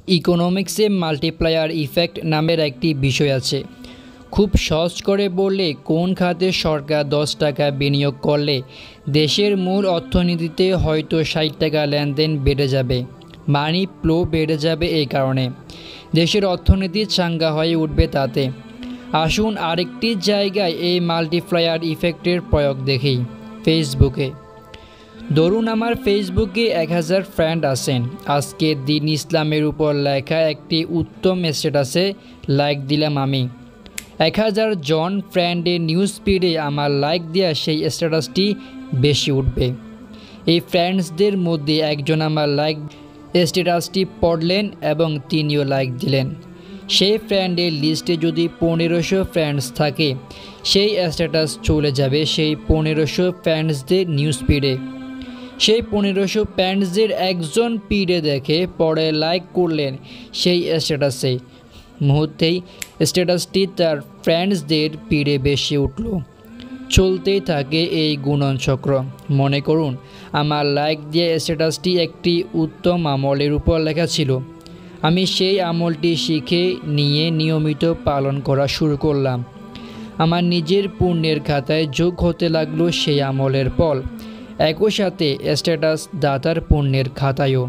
ইকোনমিক্সে multiplier effect নামের একটি বিষয় আছে। খুব সহজ করে বললে কোন খাতে সরকার 10 টাকা বিনিয়োগ করলে দেশের মূল অর্থনীতিতে হয়তো 60 টাকা লেনদেন বেড়ে যাবে, মানি ফ্লো বেড়ে যাবে। এই কারণে দেশের অর্থনীতি চাঙ্গা হয়ে উঠবে তাতে। আসুন আরেকটি জায়গায় এই মাল্টিপ্লায়ার ইফেক্টের প্রয়োগ দেখি, ফেসবুকে। ধরুন আমার ফেসবুকে 1000 ফ্রেন্ড আছেন। আজকে দিন ইসলামের উপর লেখা একটি উত্তম স্ট্যাটাসে লাইক দিলাম আমি। 1000 জন ফ্রেন্ডের নিউজ ফিডে আমার লাইক দেওয়া সেই স্ট্যাটাসটি বেশি উঠবে। এই ফ্রেন্ডসদের মধ্যে একজন আমার লাইক স্ট্যাটাসটি পড়লেন এবং তিনিও লাইক দিলেন। সেই ফ্রেন্ডের লিস্টে যদি 1500 ফ্রেন্ডস থাকে, সেই স্ট্যাটাস চলে যাবে সেই 1500 ফ্রেন্ডসদের নিউজ ফিডে। সেই 1500 ফ্রেন্ডসদের একজন ফিডে দেখে পরে লাইক করলেন সেই স্ট্যাটাসে, মুহূর্তেই স্ট্যাটাসটি তার ফ্রেন্ডসদের ফিডে বেশি উঠল। চলতেই থাকে এই গুণন চক্র। মনে করুন আমার লাইক দিয়ে স্ট্যাটাসটি একটি উত্তম আমলের উপর লেখা ছিল। আমি সেই আমলটি শিখে নিয়ে নিয়মিত পালন করা শুরু করলাম। আমার নিজের পুণ্যের খাতায় যোগ হতে লাগলো সেই আমলের ফল, একই সাথে স্ট্যাটাস দাতার পুণ্যের খাতায়ও।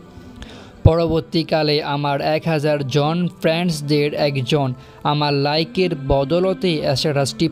পরবর্তীকালে আমার 1000 জন ফ্রেন্ডসদের একজন আমার লাইকের বদলতে স্ট্যাটাসটি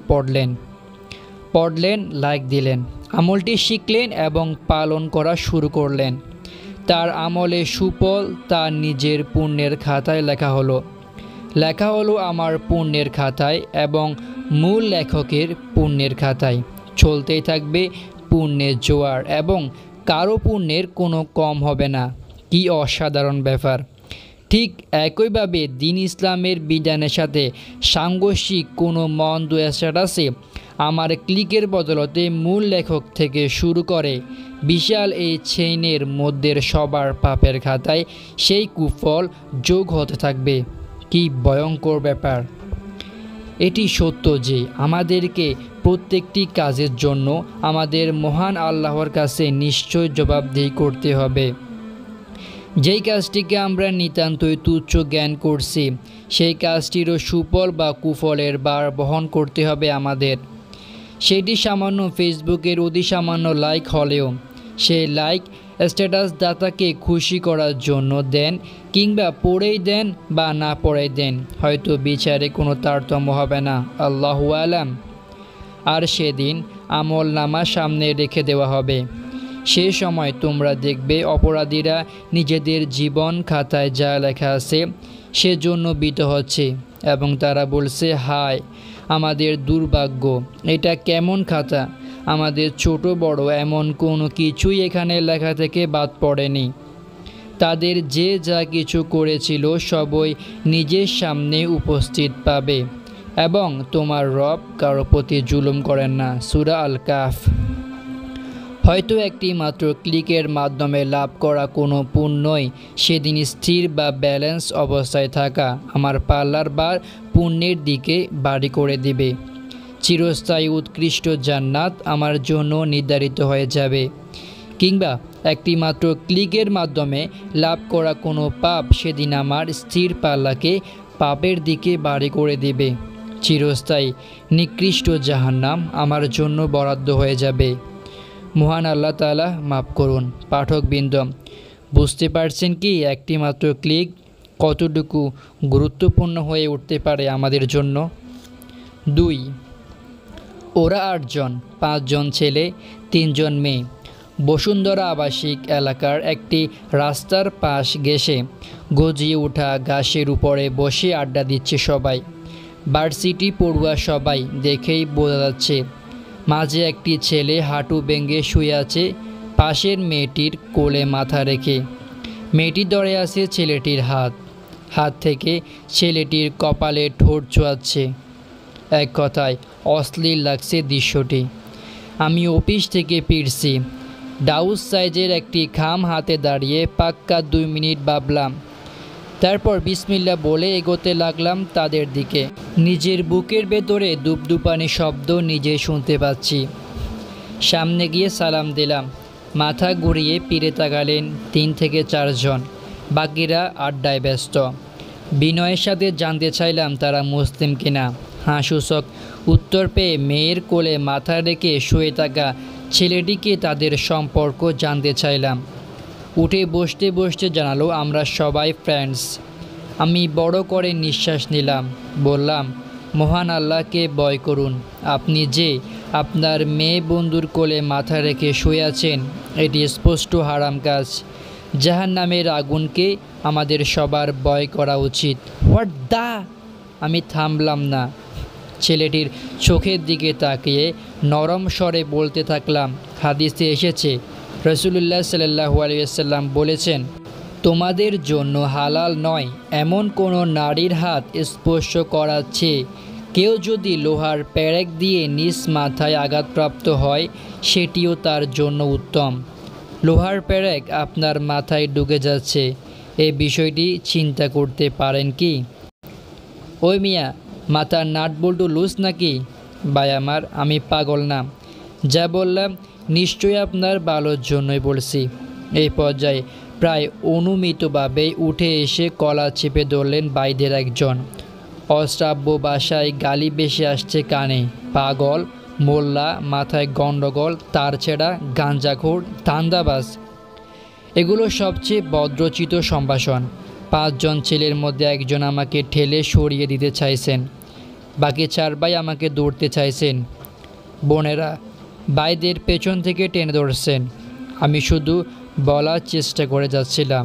পড়লেন, লাইক দিলেন, আমলটি শিখলেন এবং পালন করা শুরু করলেন। তার আমলে সুফল তার নিজের পুণ্যের খাতায় লেখা হলো আমার পুণ্যের খাতায় এবং মূল লেখকের পুণ্যের খাতায়। চলতেই থাকবে পুণ্যের জোয়ার এবং কারো পুণ্যের কোনো কম হবে না। কি অসাধারণ ব্যাপার! ঠিক একইভাবে দিন ইসলামের বিধানের সাথে সাংঘর্ষিক কোনো মন্দ স্ট্যাটাসে আমার ক্লিকের বদলতে মূল লেখক থেকে শুরু করে বিশাল এই চেইনের মধ্যে সবার পাপের খাতায় সেই কুফল যোগ হতে থাকবে। কি ভয়ঙ্কর ব্যাপার! এটি সত্য যে আমাদেরকে প্রত্যেকটি কাজের জন্য আমাদের মহান আল্লাহর কাছে নিশ্চয় জবাবদিহি করতে হবে। যেই কাজটিকে আমরা নিতান্তই তুচ্ছ জ্ঞান করছি, সেই কাজটিরও সুফল বা কুফলের ভার বহন করতে হবে আমাদের। সেটি সামান্য ফেসবুকের অতি সামান্য লাইক হলেও সেই লাইক স্ট্যাটাস দাতাকে খুশি করার জন্য দেন, কিংবা পড়েই দেন বা না পড়েই দেন, হয়তো বিচারে কোনো তারতম্য হবে না, আল্লাহু আলাম। আর সেদিন আমল নামা সামনে রেখে দেওয়া হবে। সে সময় তোমরা দেখবে অপরাধীরা নিজেদের জীবন খাতায় যা লেখা আছে সেজন্য ভীত হচ্ছে এবং তারা বলছে, হায় আমাদের দুর্ভাগ্য, এটা কেমন খাতা! আমাদের ছোট বড় এমন কোনো কিছুই এখানে লেখা থেকে বাদ পড়েনি। তাদের যে যা কিছু করেছিল সবই নিজের সামনে উপস্থিত পাবে এবং তোমার রব কারো প্রতি জুলুম করেন না। সূরা আল কাহফ। হয়তো একটি মাত্র ক্লিকের মাধ্যমে লাভ করা কোনো পুণ্যই সেদিন স্থির বা ব্যালেন্স অবস্থায় থাকা আমার পাল্লার বার পুণ্যের দিকে বাড়ি করে দিবে। চিরস্থায়ী উৎকৃষ্ট জান্নাত আমার জন্য নির্ধারিত হয়ে যাবে। কিংবা একটি মাত্র ক্লিকের মাধ্যমে লাভ করা কোনো পাপ সেদিন আমার স্থির পাল্লাকে পাপের দিকে বাড়ি করে দিবে। চিরস্থায়ী নিকৃষ্ট জাহান্নাম আমার জন্য বরাদ্দ হয়ে যাবে। মহান আল্লাহ তাআলা মাফ করুন। পাঠকবৃন্দ, বুঝতে পারছেন কি একটি মাত্র ক্লিক কতটুকু গুরুত্বপূর্ণ হয়ে উঠতে পারে আমাদের জন্য? 2. ওরা 8 জন, 5 জন ছেলে, 3 জন মেয়ে। বসুন্ধরা আবাসিক এলাকার একটি রাস্তার পাশ ঘেঁষে গজিয়ে ওঠা ঘাসের উপরে বসে আড্ডা দিচ্ছে সবাই। ভার্সিটি পড়ুয়া সবাই, দেখেই বোঝা যাচ্ছে। মাঝে একটি ছেলে হাঁটু ভেঙে শুয়ে আছে পাশের মেয়েটির কোলে মাথা রেখে। মেয়েটি ধরে আছে ছেলেটির হাত থেকে ছেলেটির কপালে ঠোঁট ছোঁয়াচ্ছে। এক কথায় অশ্লীল লাগছে দৃশ্যটি। আমি অফিস থেকে ফিরছি, ডাউস সাইজের একটি খাম হাতে দাঁড়িয়ে পাক্কা 2 মিনিট ভাবলাম, তারপর বিসমিল্লাহ বলে এগোতে লাগলাম তাদের দিকে। নিজের বুকের ভেতরে দুপদুপানি শব্দ নিজে শুনতে পাচ্ছি। সামনে গিয়ে সালাম দিলাম। মাথা ঘুরিয়ে ফিরে তাকালেন 3 থেকে 4 জন। বাকিরা আড্ডায় ব্যস্ত। বিনয়ের সাথে জানতে চাইলাম তারা মুসলিম কিনা। হাঁ সূচক উত্তর পেয়ে মেয়ের কোলে মাথা রেখে শুয়ে থাকা ছেলেটিকে তাদের সম্পর্ক জানতে চাইলাম। উঠে বসতে বসতে জানালো, আমরা সবাই ফ্রেন্ডস। আমি বড় করে নিঃশ্বাস নিলাম। বললাম, মহান আল্লাহকে ভয় করুন। আপনি যে আপনার মেয়ে বন্ধুর কোলে মাথা রেখে শুয়ে আছেন, এটি স্পষ্ট হারাম কাজ। জাহান্নামের আগুনকে আমাদের সবার ভয় করা উচিত। What the! আমি থামলাম না। ছেলেটির চোখের দিকে তাকিয়ে নরম স্বরে বলতে থাকলাম, হাদিসে এসেছে, রাসূলুল্লাহ সাল্লাল্লাহু আলাইহি ওয়াসাল্লাম বলেছেন, তোমাদের জন্য হালাল নয় এমন কোনো নারীর হাত স্পর্শ করাচ্ছে কেউ যদি লোহার পেরেক দিয়ে নিজ মাথায় আঘাতপ্রাপ্ত হয়, সেটিও তার জন্য উত্তম। লোহার পেরেক আপনার মাথায় ঢুকে যাচ্ছে, এই বিষয়টি চিন্তা করতে পারেন কি? ওই মিয়া, মাথার নাট বল্টু লুজ নাকি? ভাই আমার, আমি পাগল না। যা বললাম নিশ্চয়ই আপনার ভালোর জন্যই বলছি। এই পর্যায়ে প্রায় অনুমিতভাবেই উঠে এসে কলা চেপে ধরলেন ভাইদের একজন। অশ্রাব্য ভাষায় গালি বেশি আসছে কানে। পাগল, মোল্লা, মাথায় গণ্ডগোল, তারছেড়া, গাঞ্জাখোর, ধান্দাবাজ, এগুলো সবচেয়ে ভদ্রচিত সম্ভাষণ। 5 জন ছেলের মধ্যে একজন আমাকে ঠেলে সরিয়ে দিতে চাইছেন, বাকি 4 ভাই আমাকে দৌড়তে চাইছেন। বোনেরা ভাইদের পেছন থেকে টেনে ধরছেন। আমি শুধু বলার চেষ্টা করে যাচ্ছিলাম,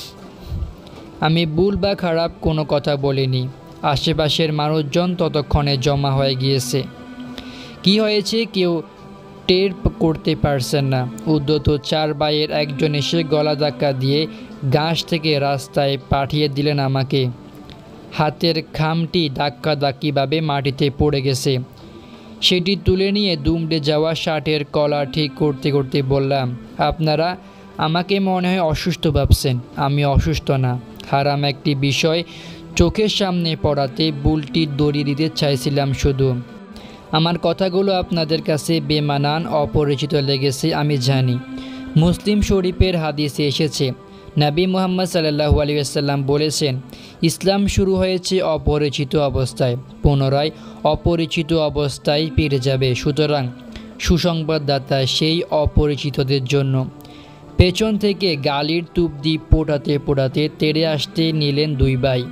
আমি ভুল বা খারাপ কোনো কথা বলিনি। আশেপাশের মানুষজন ততক্ষণে জমা হয়ে গিয়েছে। কি হয়েছে কেউ টের করতে পারছেন না। উদ্ধত 4 ভাইয়ের একজন এসে গলা ধাক্কা দিয়ে ঘাস থেকে রাস্তায় পাঠিয়ে দিলেন আমাকে। হাতের খামটি ধাক্কাধাক্কিভাবে মাটিতে পড়ে গেছে। সেটি তুলে নিয়ে দুমড়ে যাওয়া শার্টের কলার ঠিক করতে করতে বললাম, আপনারা আমাকে মনে হয় অসুস্থ ভাবছেন। আমি অসুস্থ না। হারাম একটি বিষয় চোখের সামনে পড়াতে বুলটি দড়ি দিতে চাইছিলাম শুধু। আমার কথাগুলো আপনাদের কাছে বেমানান, অপরিচিত লেগেছে আমি জানি। মুসলিম শরীফের হাদিসে এসেছে, নবী মুহাম্মদ সাল্লাল্লাহু আলাইহি ওয়াসাল্লাম বলেছেন, ইসলাম শুরু হয়েছে অপরিচিত অবস্থায়, পুনরায় অপরিচিত অবস্থায় ফিরে যাবে। সুতরাং সুসংবাদদাতা সেই অপরিচিতদের জন্য। পেছন থেকে গালির তুপ দিয়ে পোড়াতে পোড়াতে তেড়ে আসতে নিলেন 2 ভাই।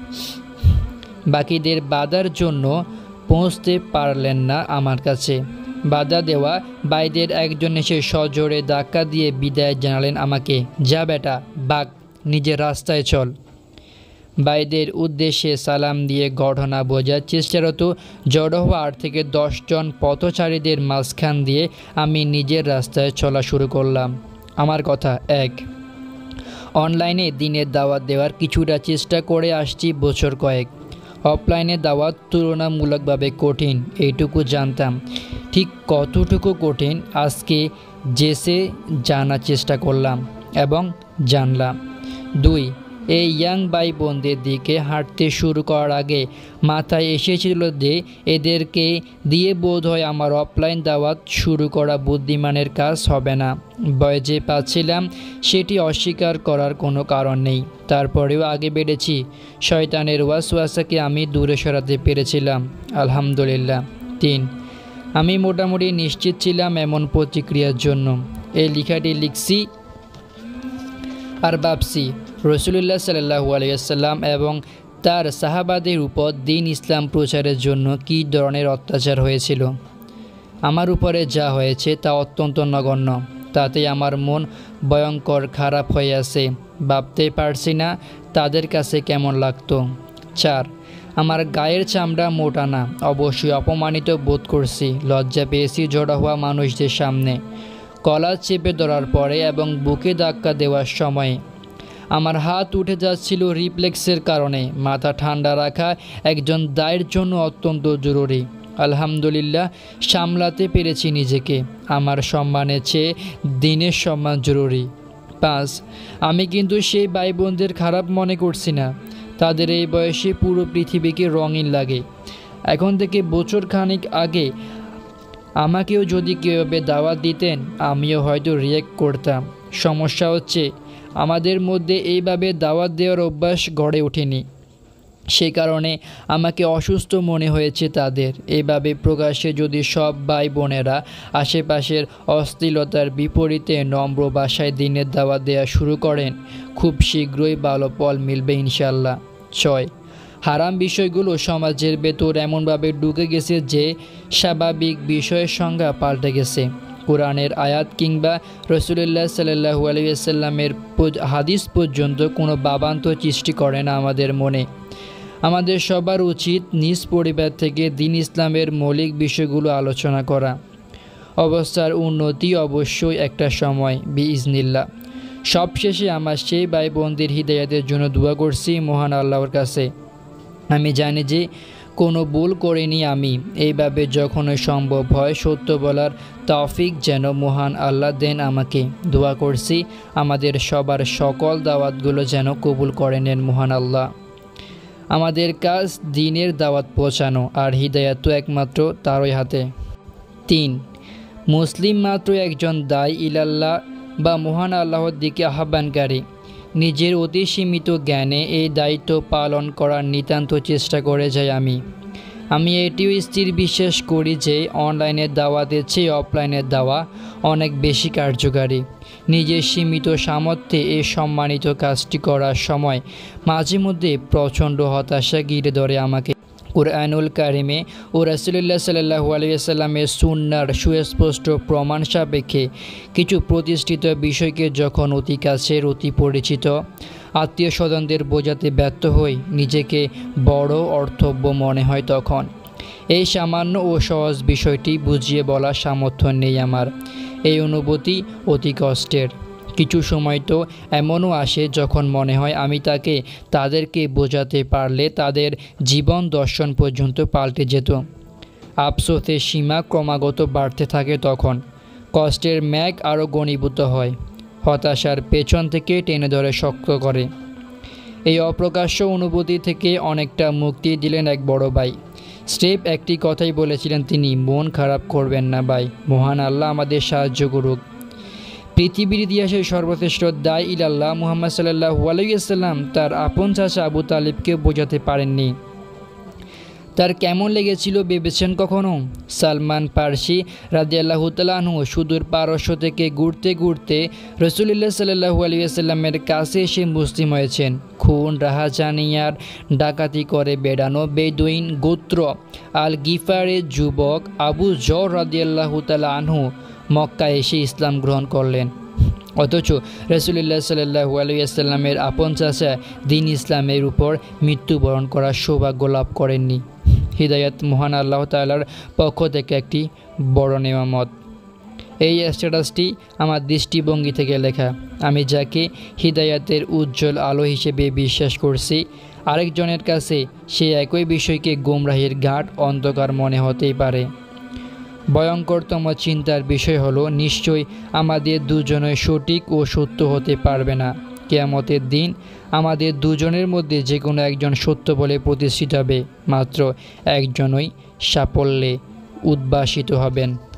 বাকিদের বাধার জন্য পৌঁছতে পারলেন না আমার কাছে। বাধা দেওয়া ভাইদের একজন এসে সজোরে ধাক্কা দিয়ে বিদায় জানালেন আমাকে, যা বেটা, বাক, নিজের রাস্তায় চল। ভাইদের উদ্দেশ্যে সালাম দিয়ে ঘটনা বোঝার চেষ্টারত জড়ো হওয়া 8 থেকে 10 জন পথচারীদের মাঝখান দিয়ে আমি নিজের রাস্তায় চলা শুরু করলাম। আমার কথা 1, অনলাইনে দিনের দাওয়াত দেওয়ার কিছুটা চেষ্টা করে আসছি বছর কয়েক। অফলাইনে দাওয়াত তুলনামূলকভাবে কঠিন, এইটুকু জানতাম। ঠিক কতটুকু কঠিন আজকে জেসে জানার চেষ্টা করলাম এবং জানলাম। 2, এই ইয়াং ভাই বোনদের দিকে হাঁটতে শুরু করার আগে মাথায় এসেছিল যে এদেরকে দিয়ে বোধ হয় আমার অফলাইন দাওয়াত শুরু করা বুদ্ধিমানের কাজ হবে না। ভয় যে পাচ্ছিলাম সেটি অস্বীকার করার কোনো কারণ নেই। তারপরেও আগে বেড়েছি। শয়তানের ওয়াসওয়াসাকে আমি দূরে সরাতে পেরেছিলাম, আলহামদুলিল্লাহ। 3, আমি মোটামুটি নিশ্চিত ছিলাম এমন প্রতিক্রিয়ার জন্য। এই লেখাটি লিখছি আর ভাবছি রাসূলুল্লাহ সাল্লাল্লাহু আলাইহি ওয়াসাল্লাম এবং তার সাহাবাদের উপর দ্বীন ইসলাম প্রচারের জন্য কী ধরনের অত্যাচার হয়েছিল। আমার উপরে যা হয়েছে তা অত্যন্ত নগণ্য, তাতে আমার মন ভয়ঙ্কর খারাপ হয়ে আছে। ভাবতে পারছি না তাদের কাছে কেমন লাগতো। 4, আমার গায়ের চামড়া মোটা না, অবশ্যই অপমানিত বোধ করছি। লজ্জা পেয়েছি জড়ো হওয়া মানুষদের সামনে। কলা চেপে ধরার পরে এবং বুকে ধাক্কা দেওয়ার সময় আমার হাত উঠে যাচ্ছিল রিফ্লেক্সের কারণে। মাথা ঠান্ডা রাখা একজন দায়ের জন্য অত্যন্ত জরুরি। আলহামদুলিল্লাহ সামলাতে পেরেছি নিজেকে। আমার সম্মানের চেয়ে দিনের সম্মান জরুরি। 5, আমি কিন্তু সেই ভাই বোনদের খারাপ মনে করছি না। তাদের এই বয়সে পুরো পৃথিবীকে রঙিন লাগে। এখন থেকে বছর খানিক আগে আমাকেও যদি কেউ দাওয়াত দিতেন আমিও হয়তো রিয়েক্ট করতাম। সমস্যা হচ্ছে আমাদের মধ্যে এইভাবে দাওয়াত দেওয়ার অভ্যাস গড়ে ওঠেনি। সে কারণে আমাকে অসুস্থ মনে হয়েছে তাদের। এভাবে প্রকাশ্যে যদি সব ভাই বোনেরা আশেপাশের অশ্লীলতার বিপরীতে নম্র ভাষায় দিনের দাওয়াত দেওয়া শুরু করেন, খুব শীঘ্রই ভালো ফল মিলবে ইনশাল্লাহ। 6. হারাম বিষয়গুলো সমাজের ভেতর এমনভাবে ঢুকে গেছে যে স্বাভাবিক বিষয়ের সংজ্ঞা পাল্টে গেছে। কোরআনের আয়াত কিংবা রাসূলুল্লাহ সাল্লাল্লাহু আলাইহি ওয়াসাল্লামের হাদিস পর্যন্ত কোনো ভাবান্তর সৃষ্টি করে না আমাদের মনে। আমাদের সবার উচিত নিজ পরিবার থেকে দ্বীন ইসলামের মৌলিক বিষয়গুলো আলোচনা করা। অবস্থার উন্নতি অবশ্যই একটা সময় বিইজনিল্লাহ। সবশেষে আমার সেই ভাই বোনদের হিদায়াতের জন্য দোয়া করছি মহান আল্লাহর কাছে। আমি জানি যে কোনো ভুল করিনি আমি। এইভাবে যখনই সম্ভব হয় সত্য বলার তৌফিক যেন মহান আল্লাহ দেন আমাকে। দোয়া করছি আমাদের সবার সকল দাওয়াতগুলো যেন কবুল করে নেন মহান আল্লাহ। আমাদের কাজ দ্বীনের দাওয়াত পৌঁছানো, আর হিদায়াত তো একমাত্র তারই হাতে। 3. মুসলিম মাত্র একজন দায়ী ইলাল্লাহ বা মহান আল্লাহর দিকে আহ্বানকারী। নিজের অতি সীমিত জ্ঞানে এই দায়িত্ব পালন করার নিতান্ত চেষ্টা করে যাই আমি এটিও স্থির বিশ্বাস করি যে অনলাইনের দাওয়াতের চেয়ে অফলাইনের দাওয়া অনেক বেশি কার্যকারী। নিজের সীমিত সামর্থ্যে এই সম্মানিত কাজটি করার সময় মাঝে মধ্যে প্রচণ্ড হতাশা ঘিরে ধরে আমাকে। কুরআনুল কারিমে ও রাসূলুল্লাহ সাল্লাল্লাহু আলাইহি ওয়াসাল্লামের সুন্নাহর সুস্পষ্ট প্রমাণ সাপেক্ষে কিছু প্রতিষ্ঠিত বিষয়কে যখন অতি কাছের অতি পরিচিত আত্মীয় স্বজনদের বোঝাতে ব্যর্থ হই, নিজেকে বড় অর্থবহ মনে হয় তখন। এই সামান্য ও সহজ বিষয়টি বুঝিয়ে বলার সামর্থ্য নেই আমার। এই অনুভূতি অতি কষ্টের। কিছু সময় তো এমনও আসে যখন মনে হয় আমি তাদেরকে বোঝাতে পারলে তাদের জীবন দর্শন পর্যন্ত পাল্টে যেত। আফসোসের সীমা ক্রমাগত বাড়তে থাকে তখন। কষ্টের মেঘ আরও ঘনীভূত হয়, হতাশার পেছন থেকে টেনে ধরে শক্ত করে। এই অপ্রকাশ্য অনুভূতি থেকে অনেকটা মুক্তি দিলেন এক বড় ভাই। স্রেফ একটি কথাই বলেছিলেন তিনি, মন খারাপ করবেন না ভাই, মহান আল্লাহ আমাদের সাহায্য করুক। পৃথিবীর ইতিহাসে সর্বশ্রেষ্ঠ দায়ী ইলাল্লাহ মুহাম্মদ সাল্লাল্লাহু আলাইহি ওয়াসাল্লাম তার আপন চাচা আবু তালিবকে বোঝাতে পারেননি। তার কেমন লেগেছিল ভেবেছেন কখনো? সালমান ফার্সি রাদিয়াল্লাহু তাআলা আনহু সুদূর পারস্য থেকে ঘুরতে ঘুরতে রাসূলুল্লাহ সাল্লাল্লাহু আলাইহি ওয়াসাল্লামের কাছে এসে মুসলিম হয়েছেন। খুন রাহাজানিয়ার ডাকাতি করে বেড়ানো বেদুইন গোত্র আল গিফারের যুবক আবু যর রাদিয়াল্লাহু তাআলা আনহু মক্কায় এসে ইসলাম গ্রহণ করলেন। অথচ রাসূলুল্লাহ সাল্লাল্লাহু আলাইহি ওয়াসাল্লামের আপন চাচা দ্বীন ইসলামের উপর মৃত্যুবরণ করার সৌভাগ্য লাভ করেননি। হিদায়াত মহান আল্লাহ তাআলার পক্ষ থেকে একটি বড় নেয়ামত। এই স্ট্যাটাসটি আমার দৃষ্টিভঙ্গি থেকে লেখা। আমি যাকে হিদায়াতের উজ্জ্বল আলো হিসেবে বিশ্বাস করছি, আরেকজনের কাছে সেই একই বিষয়কে গোমরাহির ঘাট অন্ধকার মনে হতেই পারে। ভয়ঙ্করতম চিন্তার বিষয় হলো নিশ্চয়ই আমাদের দুজনই সঠিক ও সত্য হতে পারবে না। কিয়ামতের দিন আমাদের দুজনের মধ্যে যে কোনো একজন সত্য বলে প্রতিষ্ঠিত হবে, মাত্র একজনই সাফল্যে উদ্ভাসিত হবেন।